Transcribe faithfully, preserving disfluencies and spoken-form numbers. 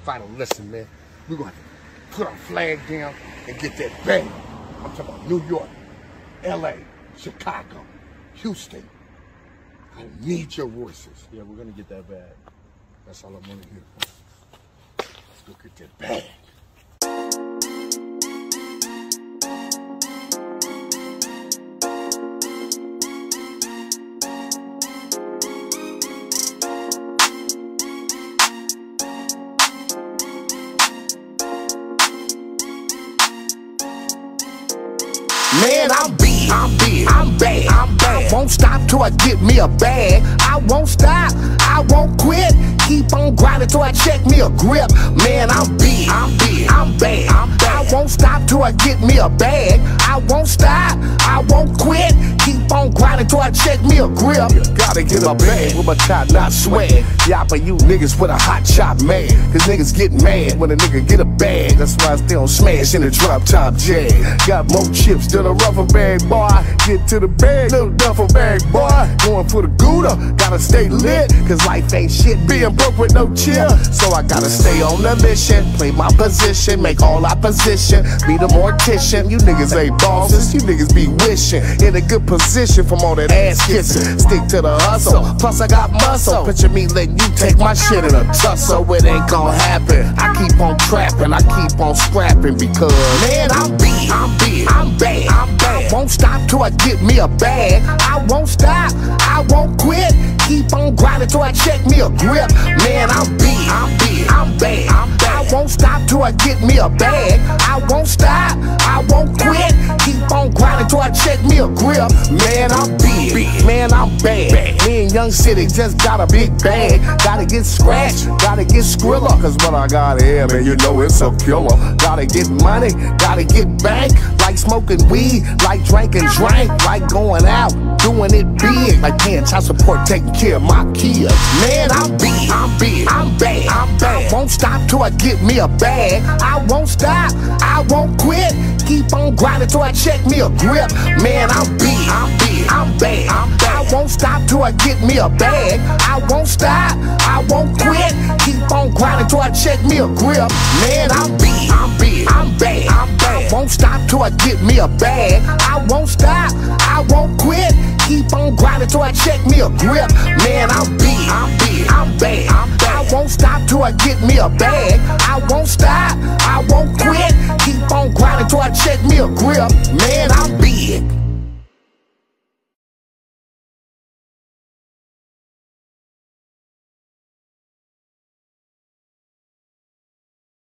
final lesson, man. We're gonna have to put our flag down and get that bag. I'm talking about New York, L A, Chicago, Houston. I need your voices. Yeah, we're gonna get that bag. That's all I want to hear. Let's go get that bag. Man, I'm big, I'm big, I'm bad, I'm bad. I won't stop till I get me a bag. I won't stop, I won't quit. Keep on grinding till I check me a grip. Man, I'm big, I'm big, I'm bad, I'm bad. I won't stop till I get me a bag. I won't stop, I won't quit. Keep on grinding till I check me a grip. Gotta get a bag with my top not swag. Y'all for you niggas with a hot chop man. Cause niggas get mad when a nigga get a bag. That's why I stay on smash in the drop top jag. Got more chips than a rubber bag, boy. Get to the bag, little duffel bag, boy. Going for the Gouda, gotta stay lit. Cause life ain't shit, being broke with no chill. So I gotta stay on the mission, play my position, make all opposition, be the mortician. You niggas ain't bosses, you niggas be wishing. In a good position from all that ass kissing. Stick to the hustle, plus I got muscle. Picture me letting you take my shit in a tussle. It ain't gon' happen. I keep on trapping, I keep on scrapping. Because man, I'm big, I'm big, I'm bad, I'm bad. I won't stop till I get me a bag. I won't stop, I won't quit. Keep on grinding till I check me a grip. Man, I'm big, I'm big, I'm bad, I'm bad. I won't stop till I get me a bag. I won't stop, I won't quit. Keep on grinding till I check me a grip. Man, I'm big, man, I'm bad. Me and Young City just got a big bag. Gotta get scratched, gotta get Skrilla. Cause what I got here, man, you know it's a killer. Gotta get money, gotta get bank. Like smoking weed, like drinking drink. Like going out, doing it big. Like paying child support, taking care of my kids. Man, I'm big, I'm big, I'm bad, I'm bad. I won't stop till I get me a bag. I won't stop, I won't quit. Keep on grinding till I check me a grip. Man, I'm big, I'm big, I'm bad, I'm bad. I won't stop till I get me a bag. I won't stop, I won't quit. Keep on grinding till I check me a grip. Man, I'm big, I'm big, I'm bad, I'm bad. I won't stop till I get me a bag. I won't stop, I won't quit. Keep on grinding till I check me a grip. Man, I'm big, I'm big, I'm bad, I'm bad. I won't stop till I get me a bag. I won't stop, I won't quit. Keep on grinding till I check me a grip. Man, I'm big.